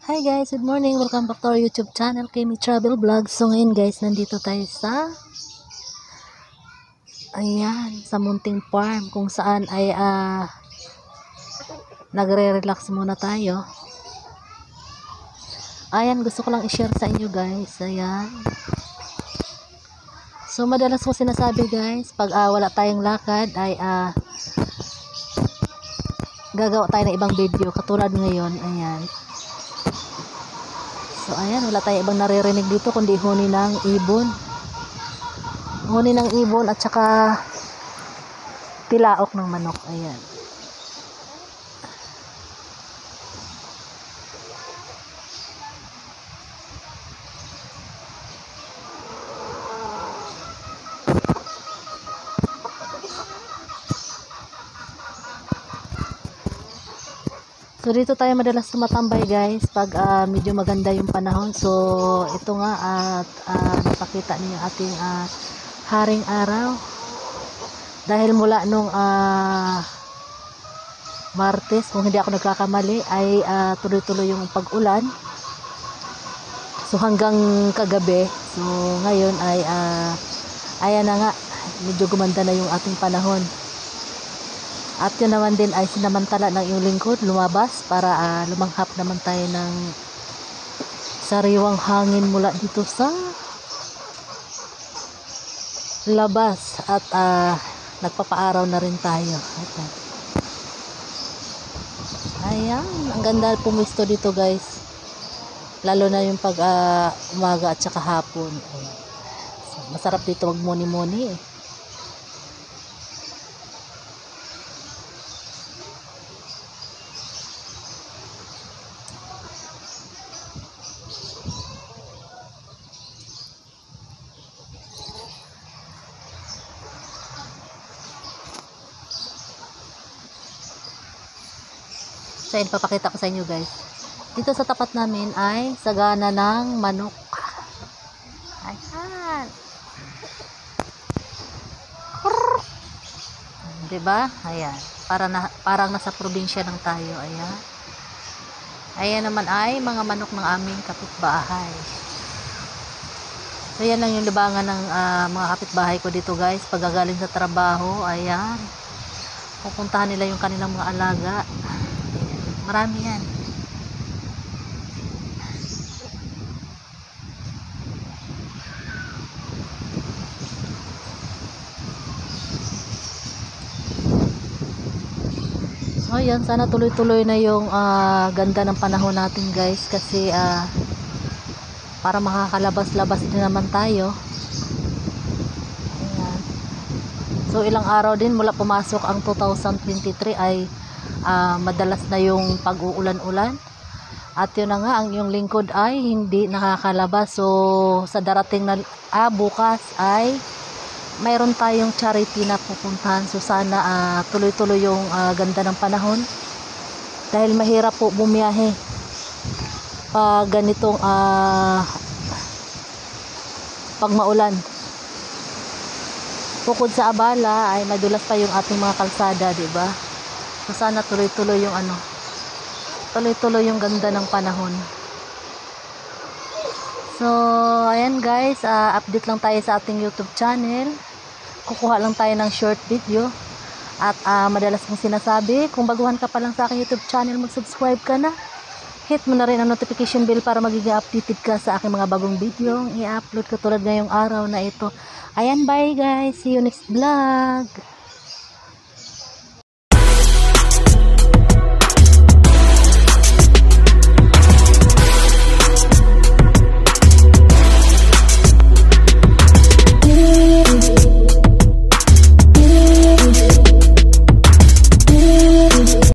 Hi guys, good morning. Welcome back to our YouTube channel, Kimi Travel Vlog. So ngayon guys, nandito tayo sa sa Munting Farm kung saan ay nagre-relax muna tayo. Ayan, gusto ko lang i-share sa inyo guys. Ayan. So madalas ko sinasabi guys, pag wala tayong lakad ay gagawa tayo ng ibang video katulad ngayon. Ayan. So ayan, wala tayong ibang naririnig dito kundi huni ng ibon. Huni ng ibon at saka tilaok ng manok. Ayan. So dito tayo madalas tumatambay guys pag medyo maganda yung panahon. So ito nga at mapakita niyo ating haring araw. Dahil mula nung Martes, kung hindi ako nagkakamali, ay tuloy-tuloy yung pag-ulan. So hanggang kagabi. So ngayon ay ayan na nga, medyo gumanda na yung ating panahon. At yun naman din ay sinamantala ng iyong lingkod, lumabas para lumanghap naman tayo ng sariwang hangin mula dito sa labas. At nagpapaaraw na rin tayo. Ayan, ang ganda pumisto dito guys. Lalo na yung pag umaga at saka hapon. So, masarap dito magmuni-muni eh. So yun, papakita ko sa inyo guys. Dito sa tapat namin ay sagana ng manok. Ayan. Diba? Ayan. Parang nasa probinsya ng tayo. Ayan. Ayan naman ay mga manok ng aming kapitbahay. So yan lang yung libangan ng mga kapitbahay ko dito guys. Pagagaling sa trabaho, ayan. Pupuntahan nila yung kanilang mga alaga. Marami yan. So yan, sana tuloy-tuloy na yung ganda ng panahon natin guys. Kasi para makakalabas-labas din naman tayo. Ayan. So ilang araw din mula pumasok ang 2023 ay madalas na yung pag-uulan-ulan. At yun na nga, ang yung lingkod ay hindi nakakalabas. So sa darating na bukas ay mayroon tayong charity na pupuntahan. So sana tuloy-tuloy yung ganda ng panahon. Dahil mahirap po bumiyahe pag ganitong pag maulan. Bukod sa abala ay madulas pa yung ating mga kalsada, di ba? So sana tuloy-tuloy yung tuloy-tuloy yung ganda ng panahon. So ayan guys, update lang tayo sa ating YouTube channel. Kukuha lang tayo ng short video. At madalas kong sinasabi, kung baguhan ka pa lang sa aking YouTube channel, mag-subscribe ka na. Hit mo na rin ang notification bell para magiging updated ka sa aking mga bagong video i-upload katulad ngayong araw na ito. Ayan, bye guys, see you next vlog.